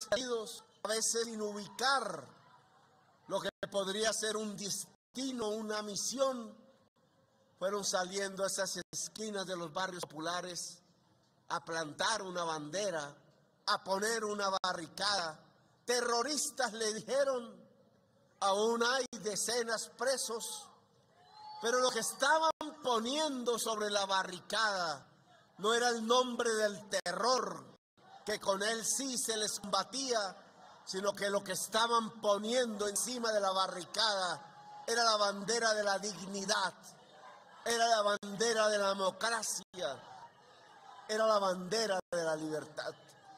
distraídos, a veces sin ubicar lo que podría ser un destino, una misión, fueron saliendo a esas esquinas de los barrios populares a plantar una bandera, a poner una barricada. Terroristas le dijeron, aún hay decenas presos, pero lo que estaban poniendo sobre la barricada no era el nombre del terror, que con él sí se les combatía, sino que lo que estaban poniendo encima de la barricada era la bandera de la dignidad, era la bandera de la democracia, era la bandera de la libertad.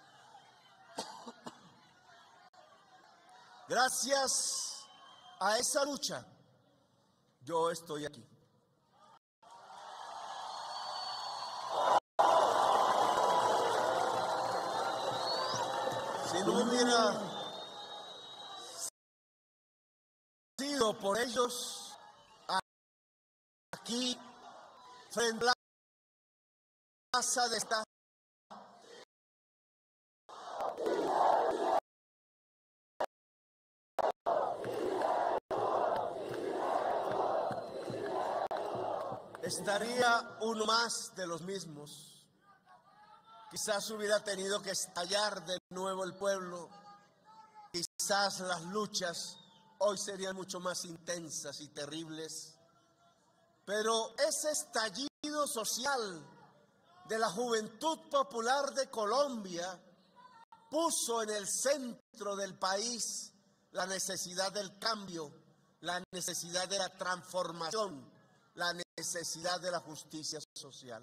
Gracias a esa lucha, yo estoy aquí. Si no hubiera sido por ellos, aquí, frente a la plaza de esta, estaría uno más de los mismos. Quizás hubiera tenido que estallar de nuevo el pueblo. Quizás las luchas hoy serían mucho más intensas y terribles. Pero ese estallido social de la Juventud Popular de Colombia puso en el centro del país la necesidad del cambio, la necesidad de la transformación, la necesidad de la justicia social.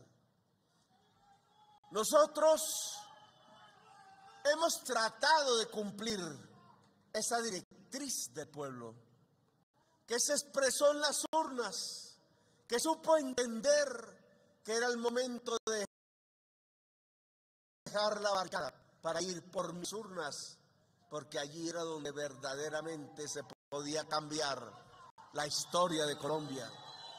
Nosotros hemos tratado de cumplir esa directriz del pueblo, que se expresó en las urnas, que supo entender que era el momento de dejar la barricada para ir por mis urnas, porque allí era donde verdaderamente se podía cambiar la historia de Colombia.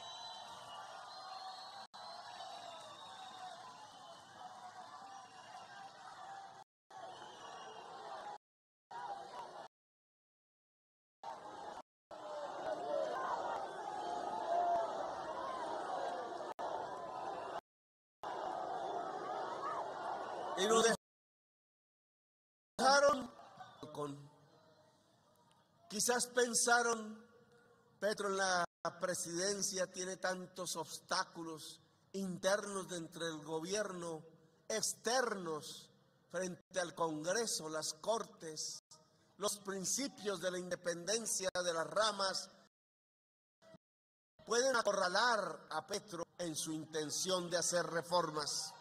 Y nos dejaron quizás pensaron, Petro en la presidencia tiene tantos obstáculos internos dentro del gobierno, externos frente al Congreso, las Cortes, los principios de la independencia de las ramas, pueden acorralar a Petro en su intención de hacer reformas.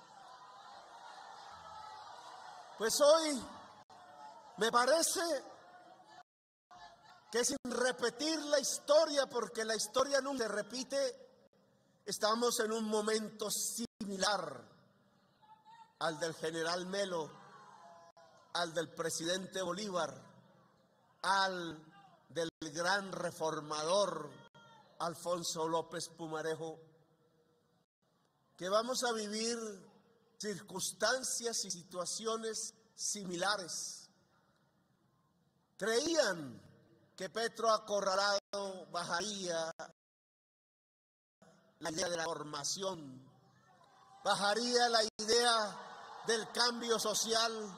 Pues hoy me parece que sin repetir la historia, porque la historia nunca se repite, estamos en un momento similar al del general Melo, al del presidente Bolívar, al del gran reformador Alfonso López Pumarejo, que vamos a vivir circunstancias y situaciones similares. Creían que Petro acorralado bajaría la idea de la formación, bajaría la idea del cambio social,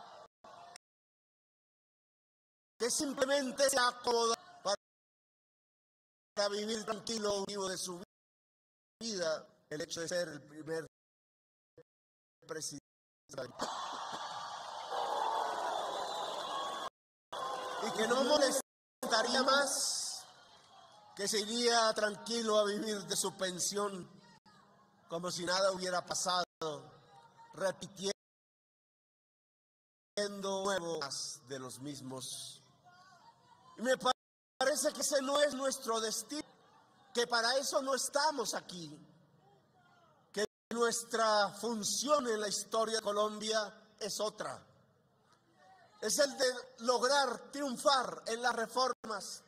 que simplemente se acomoda para vivir tranquilo vivo de su vida, el hecho de ser el primer presidente. Y que no molestaría más, que se iría tranquilo a vivir de su pensión como si nada hubiera pasado, repitiendo nuevos de los mismos. Y me parece que ese no es nuestro destino, que para eso no estamos aquí, que nuestra función en la historia de Colombia es otra. Es el de lograr triunfar en las reformas.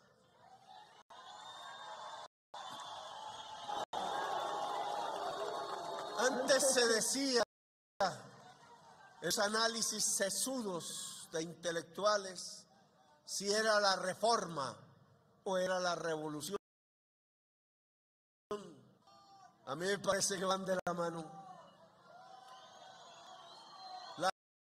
Antes se decía, esos análisis sesudos de intelectuales si era la reforma o era la revolución. A mí me parece que van de la mano. Las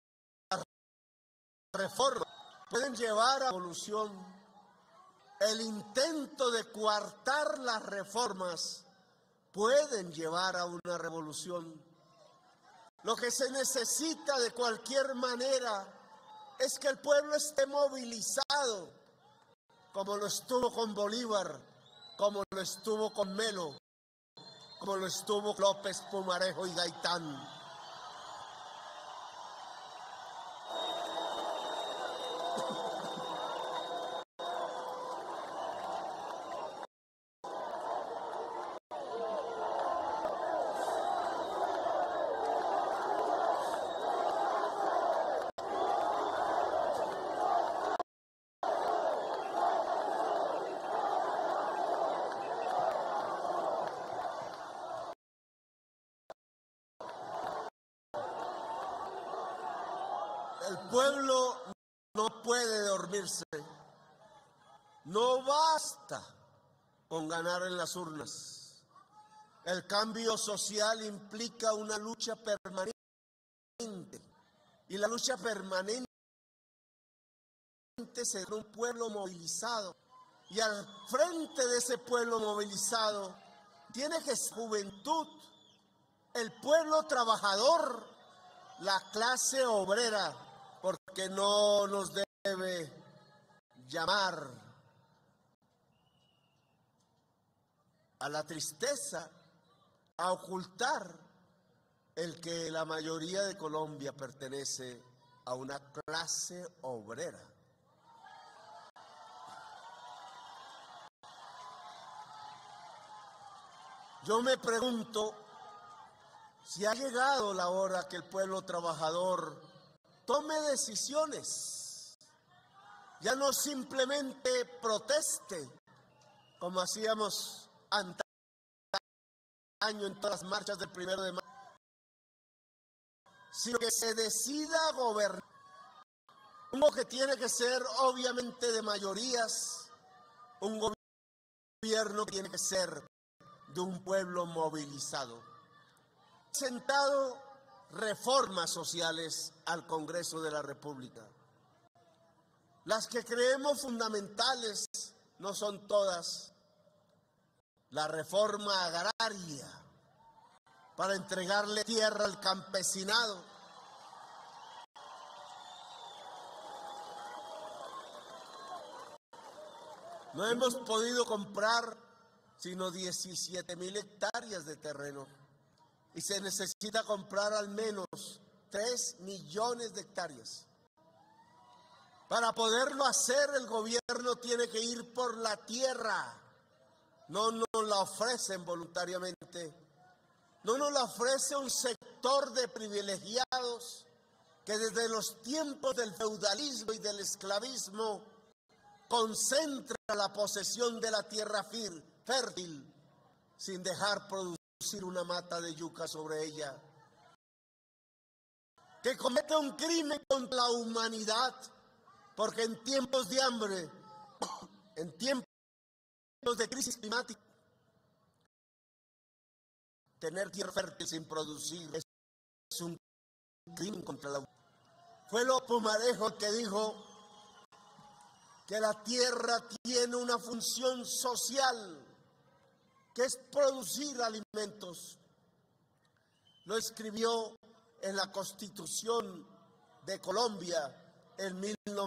reformas pueden llevar a revolución. El intento de coartar las reformas pueden llevar a una revolución. Lo que se necesita de cualquier manera es que el pueblo esté movilizado, como lo estuvo con Bolívar, como lo estuvo con Melo, como lo estuvo López, Pumarejo y Gaitán. El pueblo no puede dormirse. No basta con ganar en las urnas. El cambio social implica una lucha permanente. Y la lucha permanente será un pueblo movilizado. Y al frente de ese pueblo movilizado tiene que ser juventud, el pueblo trabajador, la clase obrera, porque no nos debe llamar a la tristeza, a ocultar el que la mayoría de Colombia pertenece a una clase obrera. Yo me pregunto si ha llegado la hora que el pueblo trabajador tome decisiones, ya no simplemente proteste, como hacíamos antaño en todas las marchas del 1 de mayo, sino que se decida gobernar. Uno que tiene que ser obviamente de mayorías, un gobierno que tiene que ser de un pueblo movilizado. Presentado reformas sociales al Congreso de la República. Las que creemos fundamentales no son todas. La reforma agraria para entregarle tierra al campesinado. No hemos podido comprar sino 17,000 hectáreas de terreno. Y se necesita comprar al menos 3 millones de hectáreas. Para poderlo hacer, el gobierno tiene que ir por la tierra. No nos la ofrecen voluntariamente. No nos la ofrece un sector de privilegiados que desde los tiempos del feudalismo y del esclavismo concentra la posesión de la tierra fértil sin dejar producir una mata de yuca sobre ella, que comete un crimen contra la humanidad, porque en tiempos de hambre, en tiempos de crisis climática, tener tierra fértil sin producir es un crimen contra la humanidad. Fue López Pumarejo el que dijo que la tierra tiene una función social, que es producir alimentos. Lo escribió en la Constitución de Colombia en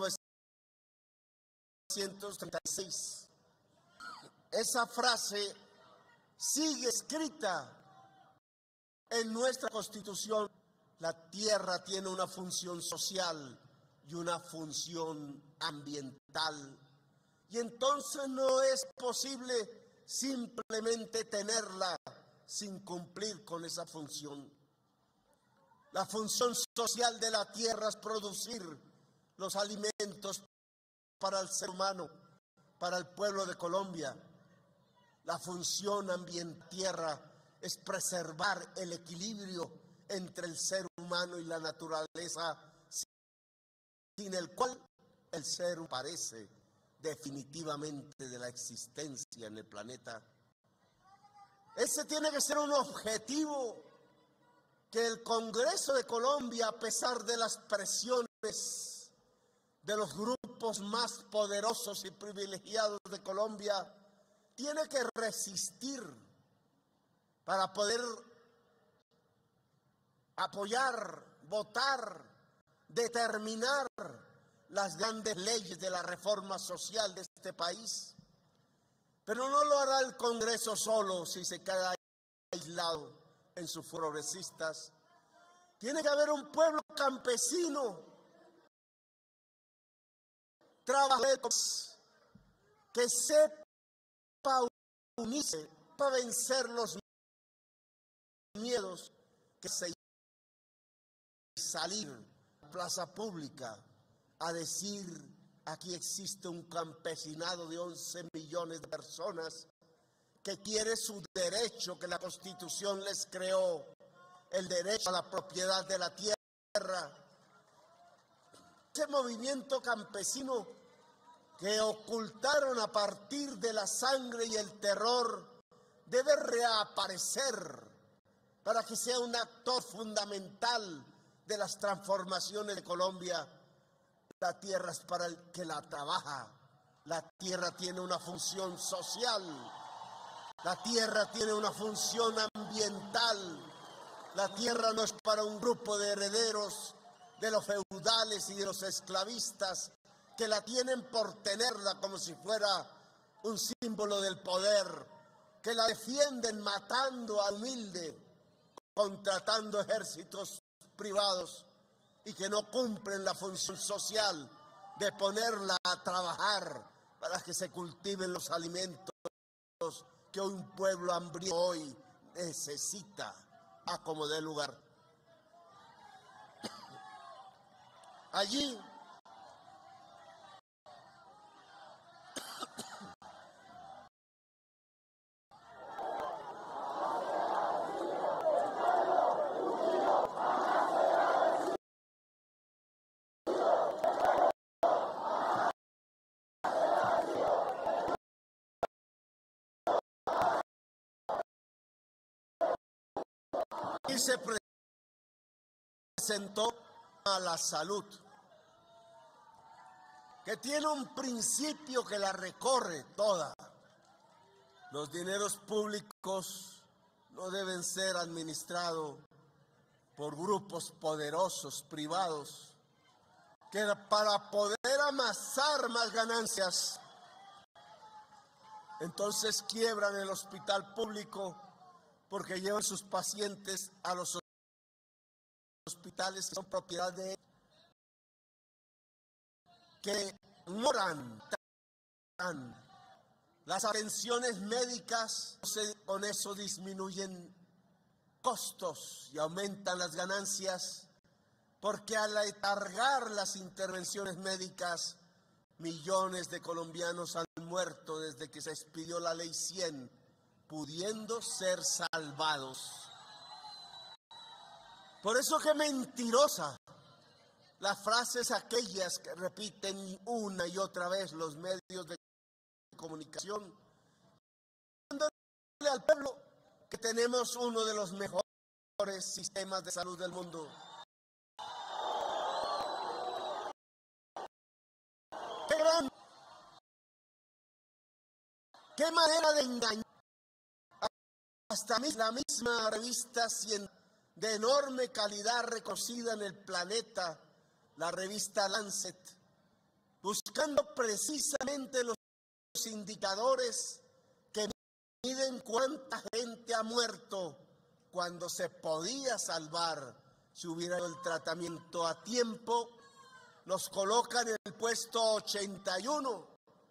1936. Esa frase sigue escrita en nuestra Constitución. La tierra tiene una función social y una función ambiental. Y entonces no es posible simplemente tenerla sin cumplir con esa función. La función social de la tierra es producir los alimentos para el ser humano, para el pueblo de Colombia. La función ambiental tierra es preservar el equilibrio entre el ser humano y la naturaleza sin el cual el ser parece definitivamente de la existencia en el planeta. Ese tiene que ser un objetivo que el Congreso de Colombia, a pesar de las presiones de los grupos más poderosos y privilegiados de Colombia, tiene que resistir para poder apoyar, votar, determinar las grandes leyes de la reforma social de este país. Pero no lo hará el Congreso solo si se queda aislado en sus progresistas. Tiene que haber un pueblo campesino, trabajadores, que sepa unirse para vencer los miedos, que se salir a la plaza pública a decir: aquí existe un campesinado de 11 millones de personas que quiere su derecho que la Constitución les creó, el derecho a la propiedad de la tierra. Ese movimiento campesino que ocultaron a partir de la sangre y el terror debe reaparecer para que sea un actor fundamental de las transformaciones de Colombia. La tierra es para el que la trabaja. La tierra tiene una función social. La tierra tiene una función ambiental. La tierra no es para un grupo de herederos de los feudales y de los esclavistas que la tienen por tenerla como si fuera un símbolo del poder, que la defienden matando al humilde, contratando ejércitos privados y que no cumplen la función social de ponerla a trabajar para que se cultiven los alimentos que un pueblo hambriento hoy necesita a como dé lugar. Allí se presentó a la salud, que tiene un principio que la recorre toda. Los dineros públicos no deben ser administrados por grupos poderosos privados que para poder amasar más ganancias, entonces quiebran el hospital público porque llevan sus pacientes a los hospitales que son propiedad de ellos, que ignoran las atenciones médicas. Con eso disminuyen costos y aumentan las ganancias, porque al letargar las intervenciones médicas, millones de colombianos han muerto desde que se expidió la Ley 100, pudiendo ser salvados. Por eso que mentirosa las frases aquellas que repiten una y otra vez los medios de comunicación, dándole al pueblo que tenemos uno de los mejores sistemas de salud del mundo. ¡Qué manera de engañar! Hasta la misma revista de enorme calidad reconocida en el planeta, la revista Lancet, buscando precisamente los indicadores que miden cuánta gente ha muerto cuando se podía salvar si hubiera el tratamiento a tiempo, los colocan en el puesto 81.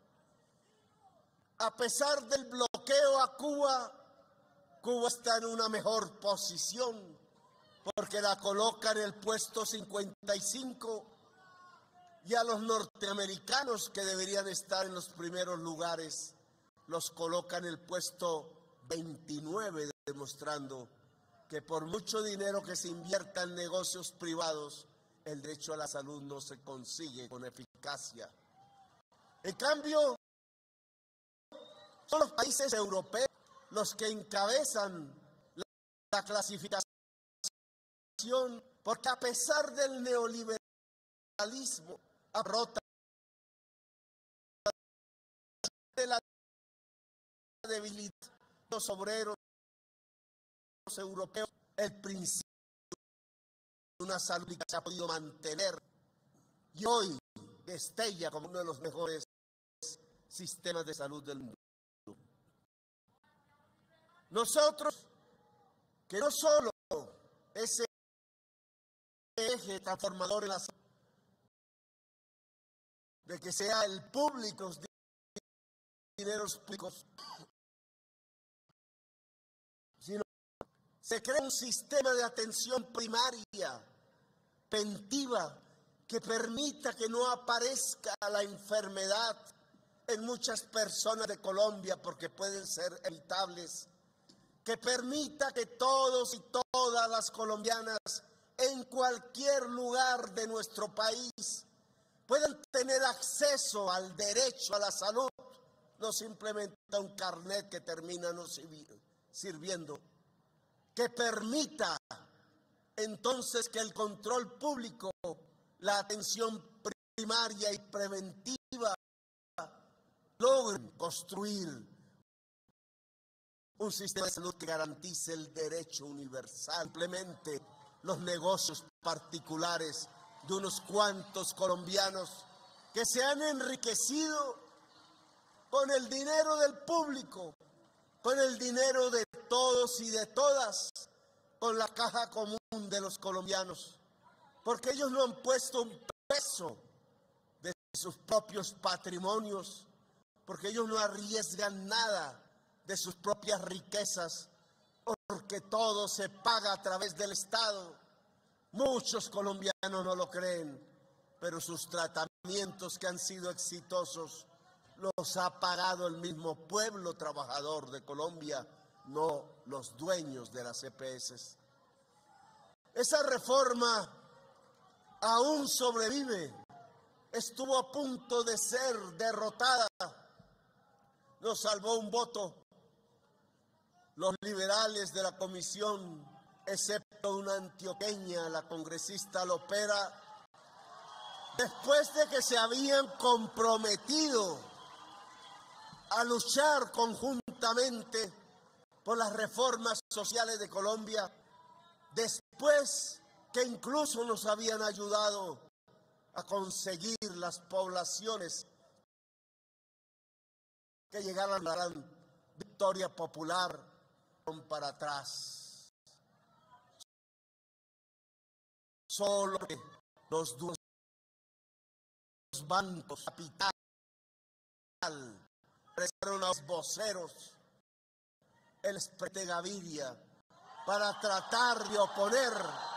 A pesar del bloqueo a Cuba, Cuba está en una mejor posición porque la coloca en el puesto 55, y a los norteamericanos, que deberían estar en los primeros lugares, los coloca en el puesto 29, demostrando que por mucho dinero que se invierta en negocios privados, el derecho a la salud no se consigue con eficacia. En cambio, son los países europeos los que encabezan la clasificación, porque a pesar del neoliberalismo, abrota de la debilidad de los obreros europeos, el principio de una salud que se ha podido mantener y hoy destella como uno de los mejores sistemas de salud del mundo. Nosotros, que no solo ese eje transformador en la salud, de que sea el público, los dineros públicos, sino se crea un sistema de atención primaria, preventiva, que permita que no aparezca la enfermedad en muchas personas de Colombia, porque pueden ser evitables, que permita que todos y todas las colombianas en cualquier lugar de nuestro país puedan tener acceso al derecho a la salud, no simplemente a un carnet que termina no sirviendo, que permita entonces que el control público, la atención primaria y preventiva logren construir un sistema de salud que garantice el derecho universal. Simplemente los negocios particulares de unos cuantos colombianos que se han enriquecido con el dinero del público, con el dinero de todos y de todas, con la caja común de los colombianos, porque ellos no han puesto un peso de sus propios patrimonios, porque ellos no arriesgan nada de sus propias riquezas, porque todo se paga a través del Estado. Muchos colombianos no lo creen, pero sus tratamientos que han sido exitosos los ha pagado el mismo pueblo trabajador de Colombia, no los dueños de las EPS. Esa reforma aún sobrevive, estuvo a punto de ser derrotada, nos salvó un voto. Los liberales de la comisión, excepto una antioqueña, la congresista Lopera, después de que se habían comprometido a luchar conjuntamente por las reformas sociales de Colombia, después que incluso nos habían ayudado a conseguir las poblaciones que llegaran a la gran victoria popular, para atrás. Solo los dueños bancos, capital, prestaron a los voceros el expresidente Gaviria para tratar de oponer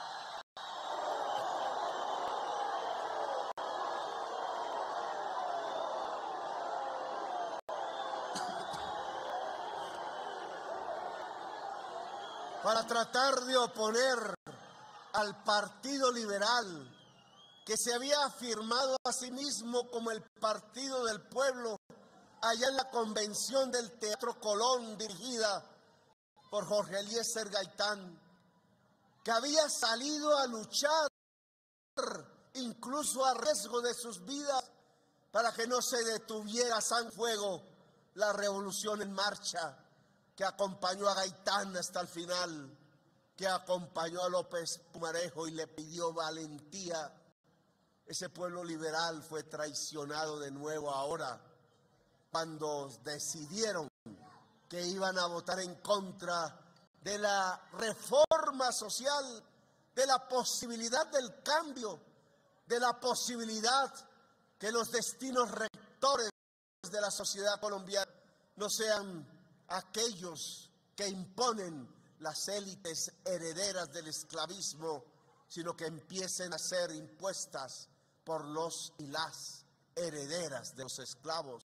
al Partido Liberal, que se había afirmado a sí mismo como el Partido del Pueblo allá en la convención del Teatro Colón, dirigida por Jorge Eliezer Gaitán, que había salido a luchar incluso a riesgo de sus vidas para que no se detuviera a sanfuego la revolución en marcha, que acompañó a Gaitán hasta el final, que acompañó a López Pumarejo y le pidió valentía. Ese pueblo liberal fue traicionado de nuevo ahora, cuando decidieron que iban a votar en contra de la reforma social, de la posibilidad del cambio, de la posibilidad que los destinos rectores de la sociedad colombiana no sean aquellos que imponen las élites herederas del esclavismo, sino que empiecen a ser impuestas por los y las herederas de los esclavos.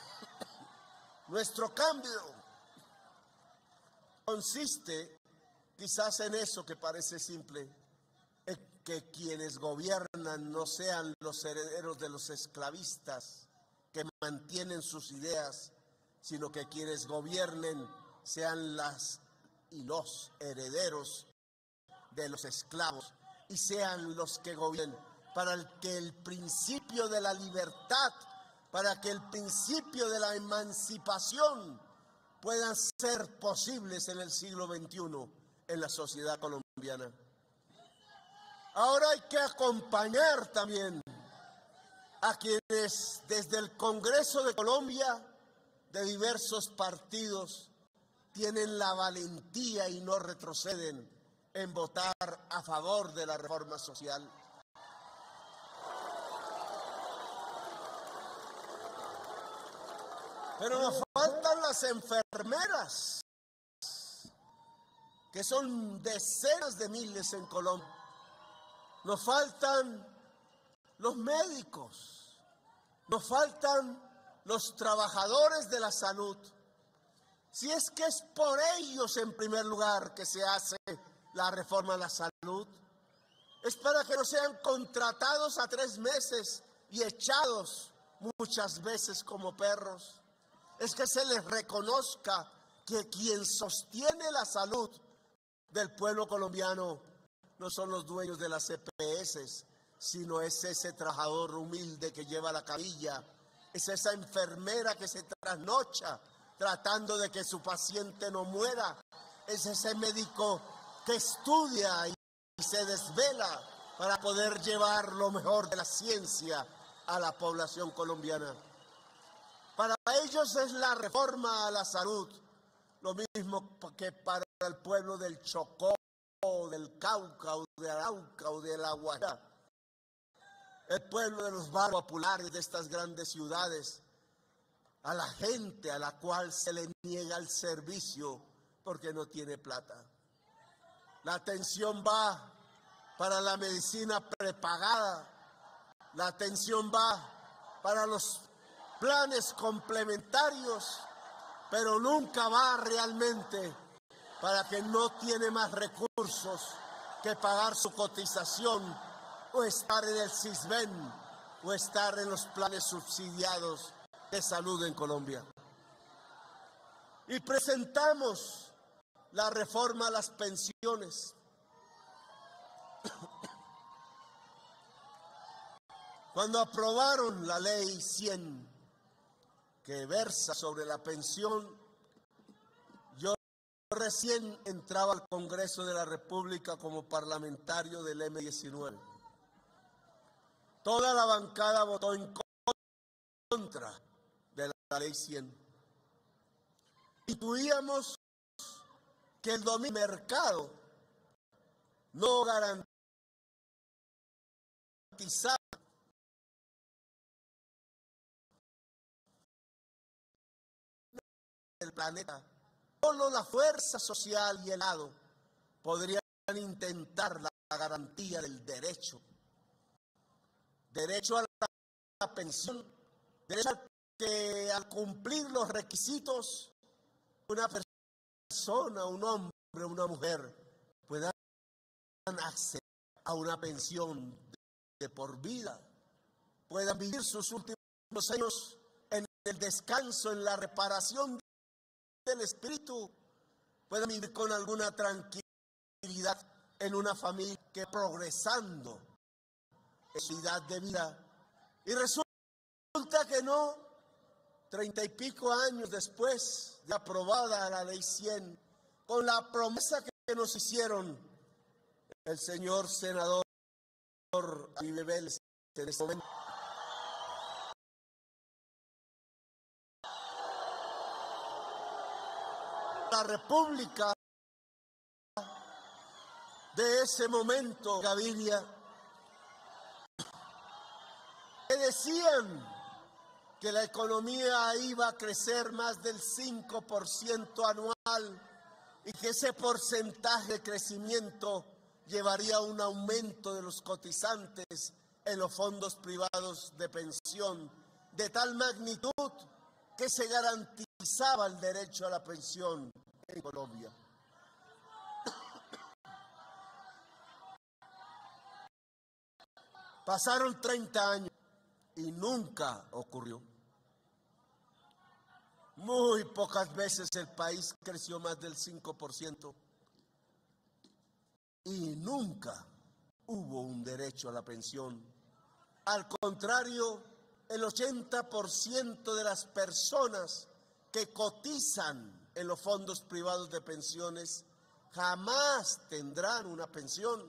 Nuestro cambio consiste Quizás en eso que parece simple, es que quienes gobiernan no sean los herederos de los esclavistas que mantienen sus ideas, sino que quienes gobiernen sean las y los herederos de los esclavos y sean los que gobiernen para que el principio de la libertad, para que el principio de la emancipación puedan ser posibles en el siglo XXI en la sociedad colombiana. Ahora hay que acompañar también a quienes desde el Congreso de Colombia, de diversos partidos, tienen la valentía y no retroceden en votar a favor de la reforma social. Pero nos faltan las enfermeras, que son decenas de miles en Colombia. Nos faltan los médicos, nos faltan los trabajadores de la salud. Si es que es por ellos en primer lugar que se hace la reforma a la salud, es para que no sean contratados a 3 meses y echados muchas veces como perros. Es que se les reconozca que quien sostiene la salud del pueblo colombiano no son los dueños de las EPS, sino es ese trabajador humilde que lleva la camilla, es esa enfermera que se trasnocha tratando de que su paciente no muera, es ese médico que estudia y se desvela para poder llevar lo mejor de la ciencia a la población colombiana. Para ellos es la reforma a la salud, lo mismo que para el pueblo del Chocó, del Cauca, o de Arauca, o de La Guajira, el pueblo de los barrios populares de estas grandes ciudades, a la gente a la cual se le niega el servicio porque no tiene plata. La atención va para la medicina prepagada, la atención va para los planes complementarios, pero nunca va realmente para quien no tiene más recursos que pagar su cotización o estar en el Sisbén o estar en los planes subsidiados de salud en Colombia. Y presentamos la reforma a las pensiones. Cuando aprobaron la ley 100 que versa sobre la pensión, yo recién entraba al Congreso de la República como parlamentario del M19. Toda la bancada votó en contra de la ley 100. Intuíamos que el dominio del mercado no garantizaba el planeta. Solo la fuerza social y el Estado podrían intentar la garantía del derecho. Derecho a la pensión, derecho a que al cumplir los requisitos, una persona, un hombre, una mujer puedan acceder a una pensión de por vida, puedan vivir sus últimos años en el descanso, en la reparación del espíritu, puedan vivir con alguna tranquilidad en una familia que progresando en su edad de vida. Y resulta que no, 30 y pico años después de aprobada la ley 100, con la promesa que nos hicieron el señor senador Uribe Vélez en este momento, la República de ese momento, Gaviria, que decían que la economía iba a crecer más del 5% anual y que ese porcentaje de crecimiento llevaría a un aumento de los cotizantes en los fondos privados de pensión de tal magnitud que se garantizaba el derecho a la pensión en Colombia. Pasaron 30 años y nunca ocurrió. Muy pocas veces el país creció más del 5% y nunca hubo un derecho a la pensión. Al contrario, el 80% de las personas que cotizan en los fondos privados de pensiones jamás tendrán una pensión,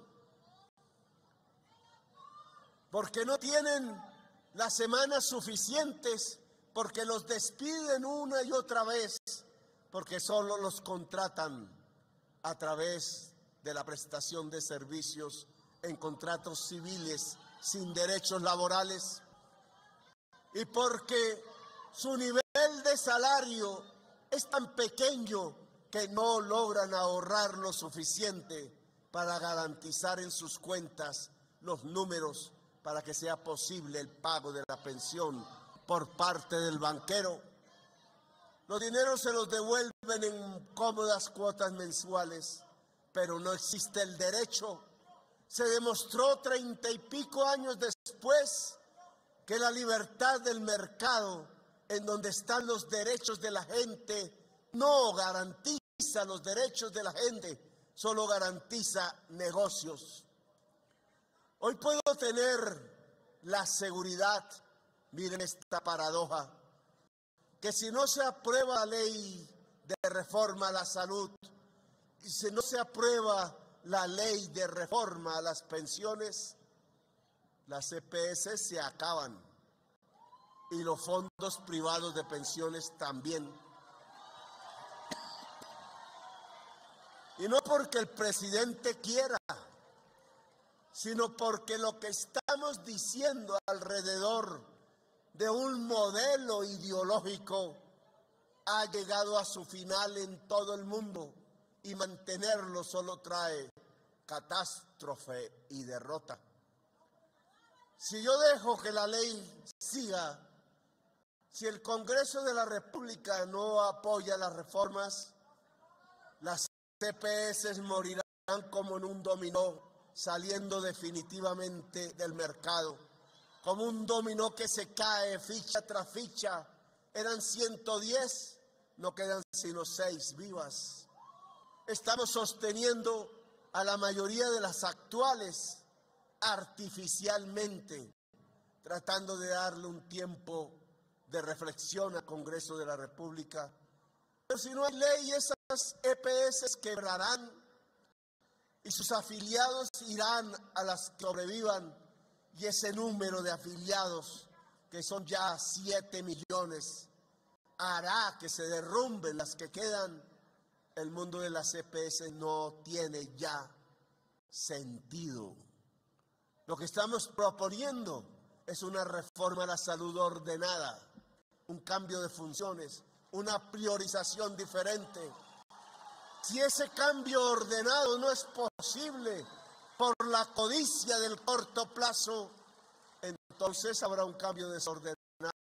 porque no tienen las semanas suficientes, porque los despiden una y otra vez, porque solo los contratan a través de la prestación de servicios en contratos civiles sin derechos laborales, y porque su nivel de salario es tan pequeño que no logran ahorrar lo suficiente para garantizar en sus cuentas los números para que sea posible el pago de la pensión por parte del banquero. Los dineros se los devuelven en cómodas cuotas mensuales, pero no existe el derecho. Se demostró 30 y pico años después que la libertad del mercado, en donde están los derechos de la gente, no garantiza los derechos de la gente, solo garantiza negocios. Hoy puedo tener la seguridad, miren esta paradoja, que si no se aprueba la ley de reforma a la salud y si no se aprueba la ley de reforma a las pensiones, las EPS se acaban y los fondos privados de pensiones también. Y no porque el presidente quiera, sino porque lo que estamos diciendo alrededor de un modelo ideológico ha llegado a su final en todo el mundo, y mantenerlo solo trae catástrofe y derrota. Si yo dejo que la ley siga, si el Congreso de la República no apoya las reformas, las EPS morirán como en un dominó, saliendo definitivamente del mercado, como un dominó que se cae ficha tras ficha. Eran 110, no quedan sino 6 vivas. Estamos sosteniendo a la mayoría de las actuales artificialmente, tratando de darle un tiempo de reflexión al Congreso de la República. Pero si no hay ley, esas EPS quebrarán y sus afiliados irán a las que sobrevivan, y ese número de afiliados, que son ya 7 millones, hará que se derrumben las que quedan. El mundo de las EPS no tiene ya sentido. Lo que estamos proponiendo es una reforma a la salud ordenada, un cambio de funciones, una priorización diferente. Si ese cambio ordenado no es posible por la codicia del corto plazo, entonces habrá un cambio desordenado,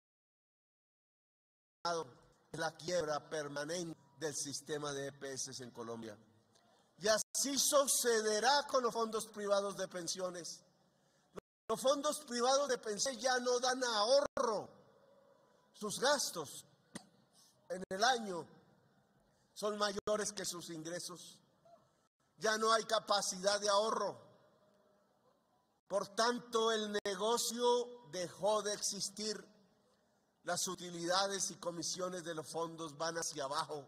la quiebra permanente del sistema de EPS en Colombia. Y así sucederá con los fondos privados de pensiones. Los fondos privados de pensiones ya no dan ahorro. Sus gastos en el año son mayores que sus ingresos. Ya no hay capacidad de ahorro. Por tanto, el negocio dejó de existir. Las utilidades y comisiones de los fondos van hacia abajo.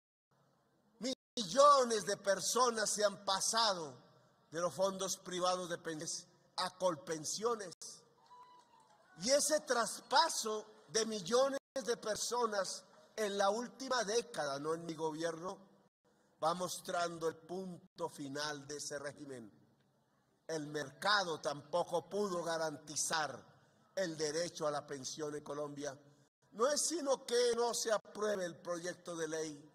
Millones de personas se han pasado de los fondos privados de pensiones a Colpensiones. Y ese traspaso de millones de personas en la última década, no en mi gobierno, va mostrando el punto final de ese régimen. El mercado tampoco pudo garantizar el derecho a la pensión en Colombia. No es sino que no se apruebe el proyecto de ley.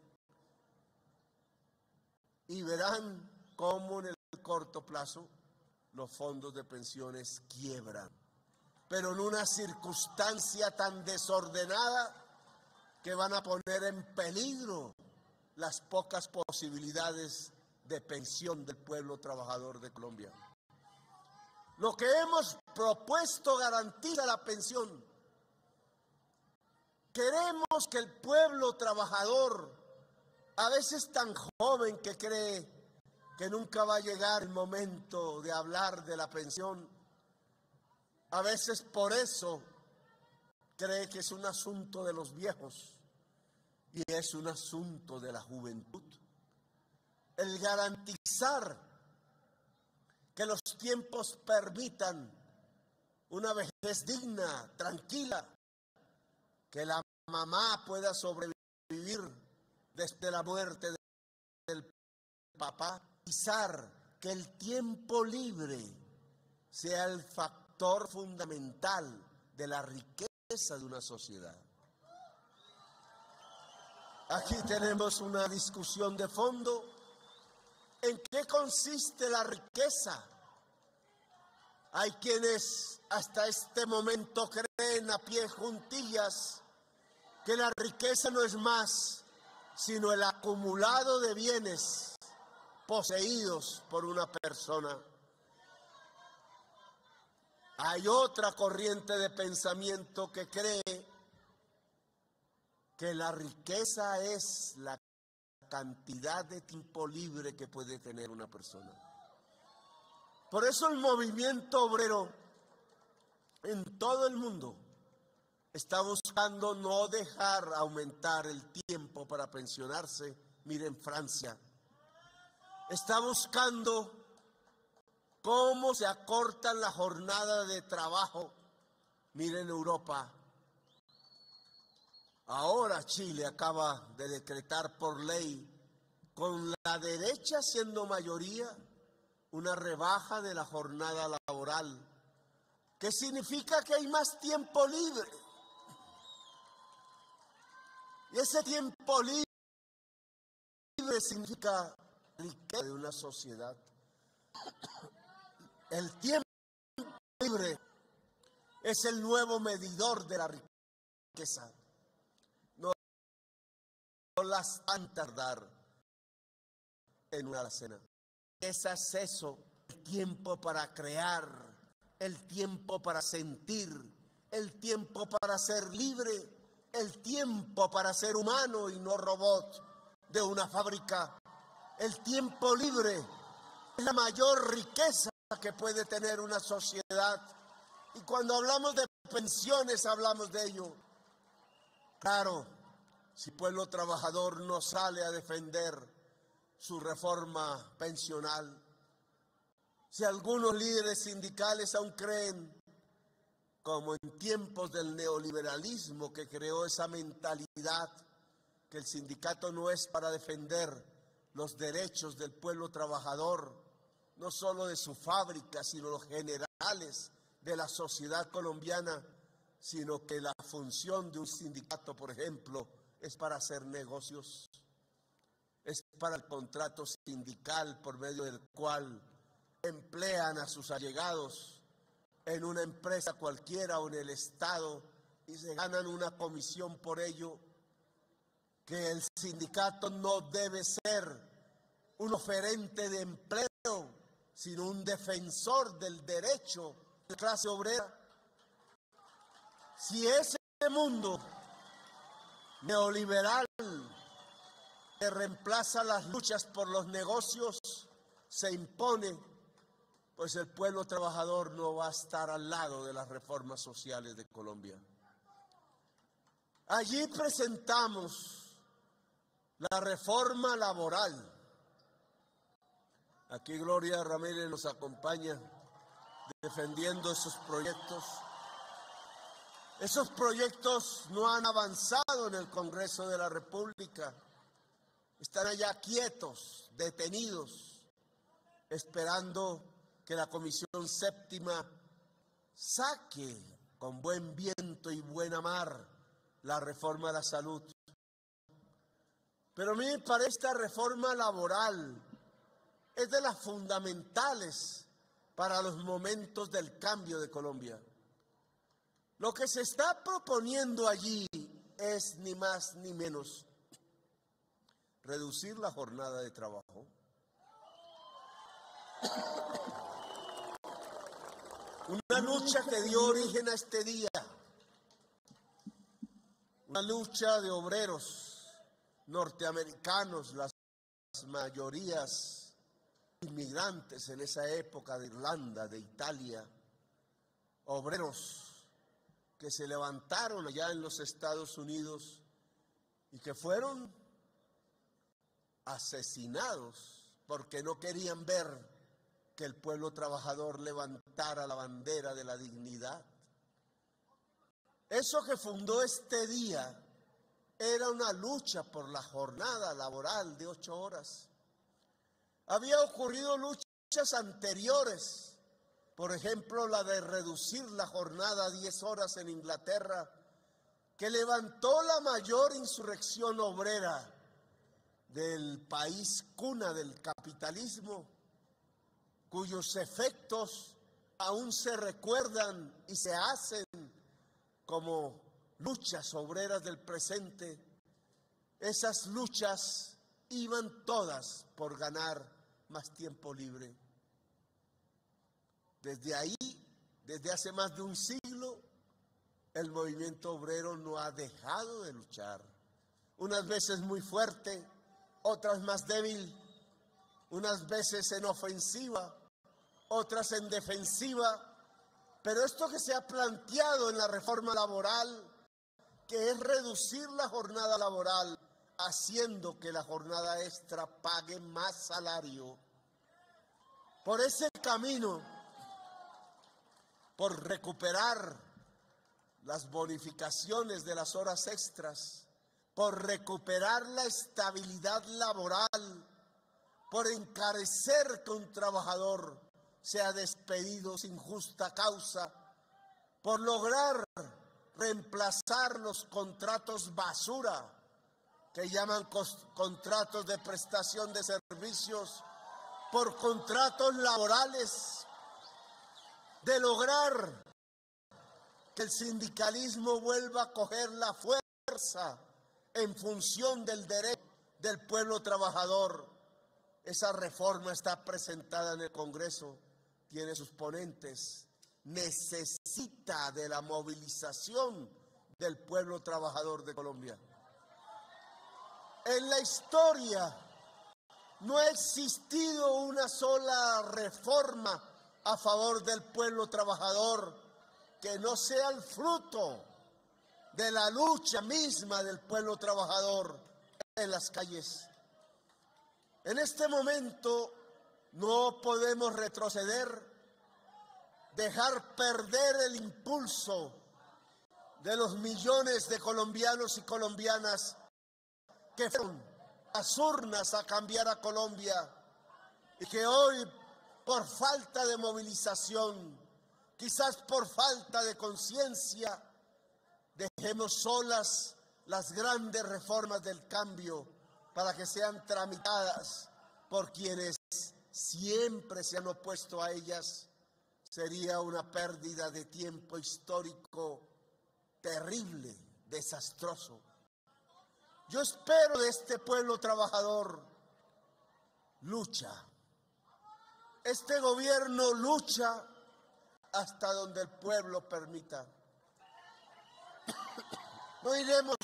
Y verán cómo en el corto plazo los fondos de pensiones quiebran. Pero en una circunstancia tan desordenada que van a poner en peligro las pocas posibilidades de pensión del pueblo trabajador de Colombia. Lo que hemos propuesto garantiza la pensión. Queremos que el pueblo trabajador, a veces tan joven que cree que nunca va a llegar el momento de hablar de la pensión, a veces por eso cree que es un asunto de los viejos y es un asunto de la juventud. El garantizar que los tiempos permitan una vejez digna, tranquila, que la mamá pueda sobrevivir desde la muerte del papá, garantizar que el tiempo libre sea el factor fundamental de la riqueza de una sociedad. Aquí tenemos una discusión de fondo. ¿En qué consiste la riqueza? Hay quienes hasta este momento creen a pie juntillas que la riqueza no es más sino el acumulado de bienes poseídos por una persona. Hay otra corriente de pensamiento que cree que la riqueza es la cantidad de tiempo libre que puede tener una persona. Por eso el movimiento obrero en todo el mundo está buscando no dejar aumentar el tiempo para pensionarse. Miren Francia. Está buscando cómo se acortan la jornada de trabajo. Miren Europa. Ahora Chile acaba de decretar por ley, con la derecha siendo mayoría, una rebaja de la jornada laboral, que significa que hay más tiempo libre. Y ese tiempo libre significa riqueza de una sociedad. El tiempo libre es el nuevo medidor de la riqueza. No las van a tardar en una alacena. Es acceso, el tiempo para crear, el tiempo para sentir, el tiempo para ser libre, el tiempo para ser humano y no robot de una fábrica. El tiempo libre es la mayor riqueza que puede tener una sociedad. Y cuando hablamos de pensiones, hablamos de ello. Claro, si el pueblo trabajador no sale a defender su reforma pensional, si algunos líderes sindicales aún creen, como en tiempos del neoliberalismo que creó esa mentalidad, que el sindicato no es para defender los derechos del pueblo trabajador, no solo de su fábrica, sino los generales de la sociedad colombiana, sino que la función de un sindicato, por ejemplo, es para hacer negocios, es para el contrato sindical por medio del cual emplean a sus allegados en una empresa cualquiera o en el Estado y se ganan una comisión por ello. Que el sindicato no debe ser un oferente de empleo, sino un defensor del derecho de la clase obrera. Si ese mundo neoliberal que reemplaza las luchas por los negocios se impone, pues el pueblo trabajador no va a estar al lado de las reformas sociales de Colombia. Allí presentamos la reforma laboral. Aquí Gloria Ramírez nos acompaña defendiendo esos proyectos. Esos proyectos no han avanzado en el Congreso de la República. Están allá quietos, detenidos, esperando que la Comisión Séptima saque con buen viento y buena mar la reforma de la salud. Pero miren, para esta reforma laboral es de las fundamentales para los momentos del cambio de Colombia. Lo que se está proponiendo allí es ni más ni menos reducir la jornada de trabajo, Una lucha que dio origen a este día, una lucha de obreros norteamericanos, las mayorías inmigrantes en esa época de Irlanda, de Italia, obreros que se levantaron allá en los Estados Unidos y que fueron asesinados porque no querían ver que el pueblo trabajador levantara la bandera de la dignidad. Eso que fundó este día era una lucha por la jornada laboral de 8 horas. Había ocurrido luchas anteriores, por ejemplo, la de reducir la jornada a 10 horas en Inglaterra, que levantó la mayor insurrección obrera del país cuna del capitalismo, cuyos efectos aún se recuerdan y se hacen como luchas obreras del presente. Esas luchas iban todas por ganar más tiempo libre. Desde ahí, desde hace más de un siglo, el movimiento obrero no ha dejado de luchar. Unas veces muy fuerte, otras más débil, unas veces en ofensiva, otras en defensiva. Pero esto que se ha planteado en la reforma laboral, que es reducir la jornada laboral, haciendo que la jornada extra pague más salario, por ese camino, por recuperar las bonificaciones de las horas extras, por recuperar la estabilidad laboral, por encarecer que un trabajador sea despedido sin justa causa, por lograr reemplazar los contratos basura, que llaman contratos de prestación de servicios, por contratos laborales, de lograr que el sindicalismo vuelva a coger la fuerza en función del derecho del pueblo trabajador. Esa reforma está presentada en el Congreso, tiene sus ponentes, necesita de la movilización del pueblo trabajador de Colombia. En la historia no ha existido una sola reforma a favor del pueblo trabajador que no sea el fruto de la lucha misma del pueblo trabajador en las calles. En este momento no podemos retroceder, dejar perder el impulso de los millones de colombianos y colombianas que fueron a las urnas a cambiar a Colombia y que hoy, por falta de movilización, quizás por falta de conciencia, dejemos solas las grandes reformas del cambio para que sean tramitadas por quienes siempre se han opuesto a ellas. Sería una pérdida de tiempo histórico terrible, desastroso. Yo espero de este pueblo trabajador lucha. Este gobierno lucha hasta donde el pueblo permita. No iremos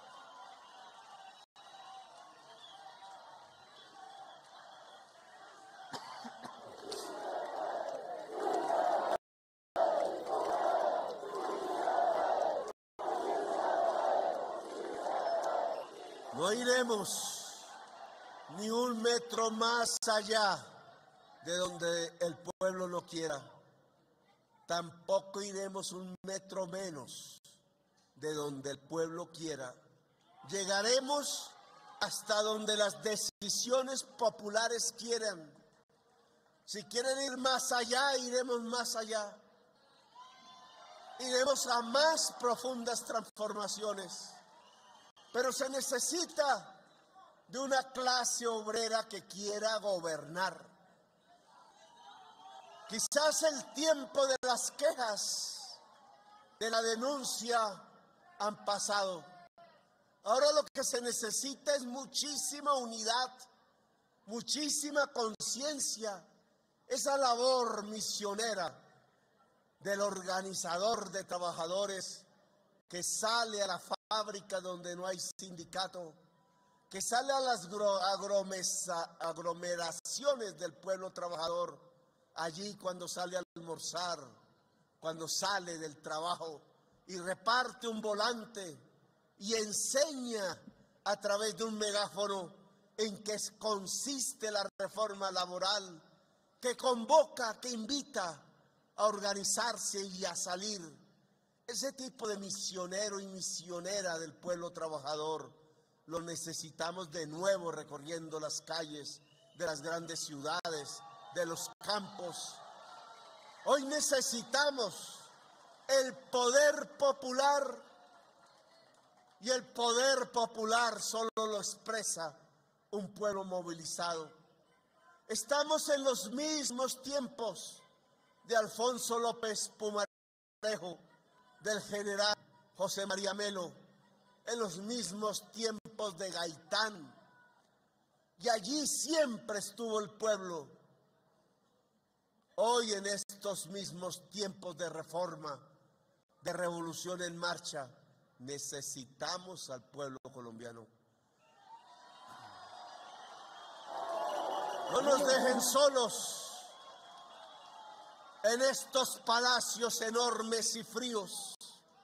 ni un metro más allá de donde el pueblo no quiera. Tampoco iremos un metro menos de donde el pueblo quiera. Llegaremos hasta donde las decisiones populares quieran. Si quieren ir más allá, iremos más allá. Iremos a más profundas transformaciones. Pero se necesita de una clase obrera que quiera gobernar. Quizás el tiempo de las quejas, de la denuncia, han pasado. Ahora lo que se necesita es muchísima unidad, muchísima conciencia, esa labor misionera del organizador de trabajadores que sale a la fábrica donde no hay sindicato, que sale a las aglomeraciones del pueblo trabajador, allí cuando sale a almorzar, cuando sale del trabajo y reparte un volante y enseña a través de un megáfono en qué consiste la reforma laboral, que convoca, que invita a organizarse y a salir. Ese tipo de misionero y misionera del pueblo trabajador lo necesitamos de nuevo recorriendo las calles de las grandes ciudades, de los campos. Hoy necesitamos el poder popular, y el poder popular solo lo expresa un pueblo movilizado. Estamos en los mismos tiempos de Alfonso López Pumarejo, del general José María Melo, en los mismos tiempos de Gaitán, y allí siempre estuvo el pueblo. Hoy en estos mismos tiempos de reforma, de revolución en marcha, necesitamos al pueblo colombiano. No nos dejen solos en estos palacios enormes y fríos.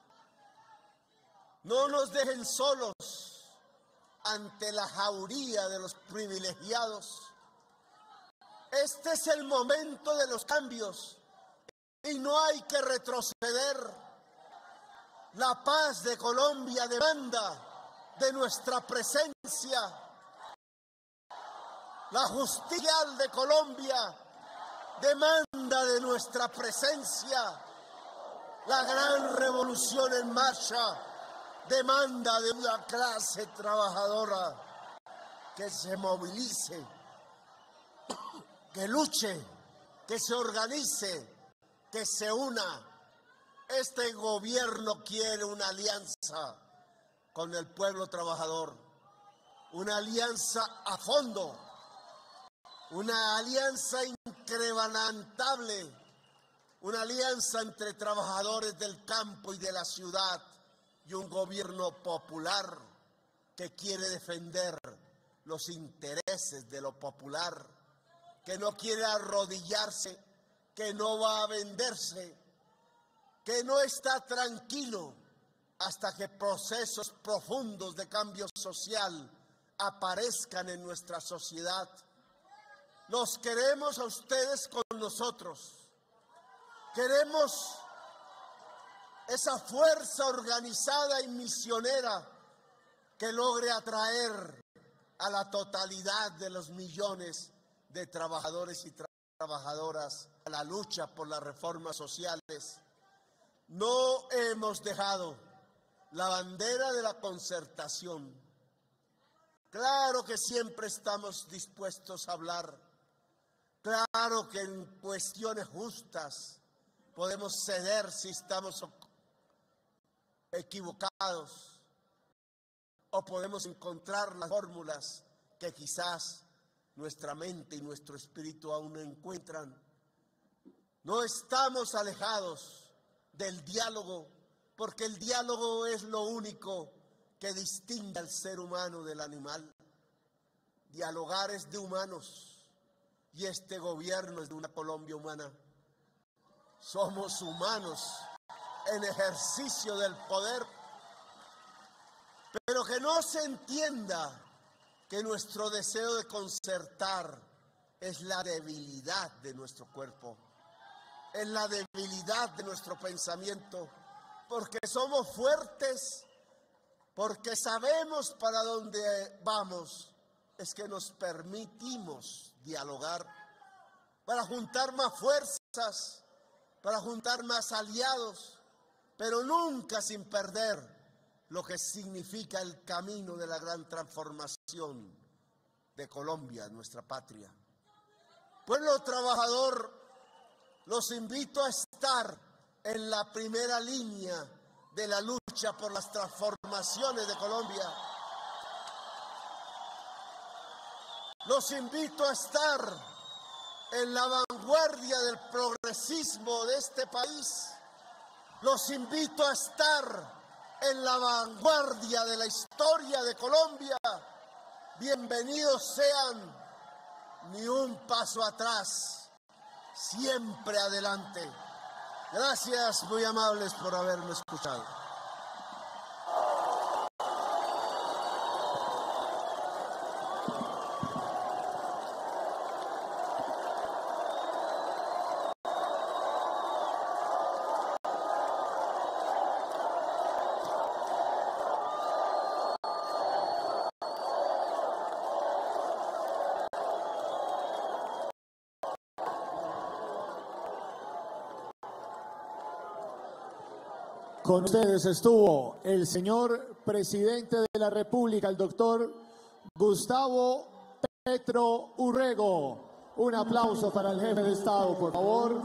No nos dejen solos ante la jauría de los privilegiados. Este es el momento de los cambios y no hay que retroceder. La paz de Colombia demanda de nuestra presencia. La justicia de Colombia demanda de nuestra presencia. La gran revolución en marcha demanda de una clase trabajadora que se movilice, que luche, que se organice, que se una. Este gobierno quiere una alianza con el pueblo trabajador, una alianza a fondo, una alianza inquebrantable, una alianza entre trabajadores del campo y de la ciudad y un gobierno popular que quiere defender los intereses de lo popular, que no quiere arrodillarse, que no va a venderse, que no está tranquilo hasta que procesos profundos de cambio social aparezcan en nuestra sociedad. Los queremos a ustedes con nosotros. Queremos esa fuerza organizada y misionera que logre atraer a la totalidad de los millones de trabajadores y trabajadoras a la lucha por las reformas sociales. No hemos dejado la bandera de la concertación. Claro que siempre estamos dispuestos a hablar. Claro que en cuestiones justas podemos ceder si estamos equivocados o podemos encontrar las fórmulas que quizás nuestra mente y nuestro espíritu aún no encuentran. No estamos alejados del diálogo, porque el diálogo es lo único que distingue al ser humano del animal. Dialogar es de humanos y este gobierno es de una Colombia humana. Somos humanos en ejercicio del poder, pero que no se entienda que nuestro deseo de concertar es la debilidad de nuestro cuerpo, es la debilidad de nuestro pensamiento, porque somos fuertes, porque sabemos para dónde vamos, es que nos permitimos dialogar para juntar más fuerzas, para juntar más aliados, pero nunca sin perder lo que significa el camino de la gran transformación de Colombia, nuestra patria. Pueblo trabajador, los invito a estar en la primera línea de la lucha por las transformaciones de Colombia. Los invito a estar en la vanguardia del progreso progresismo de este país, los invito a estar en la vanguardia de la historia de Colombia. Bienvenidos sean, ni un paso atrás, siempre adelante. Gracias, muy amables, por haberme escuchado. Con ustedes estuvo el señor presidente de la República, el doctor Gustavo Petro Urrego. Un aplauso para el jefe de Estado, por favor.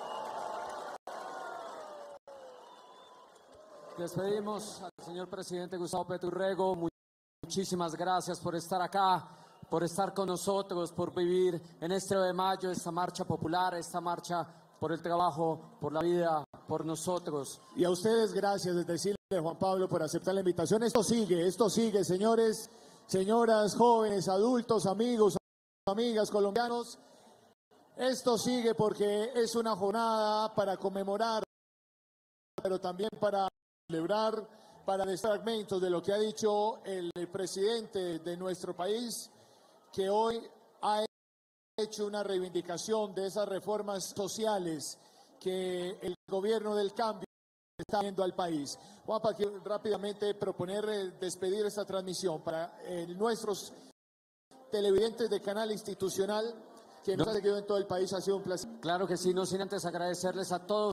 Despedimos al señor presidente Gustavo Petro Urrego. Muchísimas gracias por estar acá, por estar con nosotros, por vivir en este 9 de mayo, esta marcha popular, esta marcha por el trabajo, por la vida, por nosotros. Y a ustedes gracias, es decirle, Juan Pablo, por aceptar la invitación. Esto sigue, señores, señoras, jóvenes, adultos, amigos, amigas colombianos. Esto sigue porque es una jornada para conmemorar, pero también para celebrar, para dar fragmentos de lo que ha dicho el presidente de nuestro país, que hoy ha hecho una reivindicación de esas reformas sociales que el gobierno del cambio está viendo al país. Juanpa, quiero rápidamente proponer despedir esta transmisión para nuestros televidentes de Canal Institucional que nos ha seguido en todo el país. Ha sido un placer. Claro que sí, no sin antes agradecerles a todos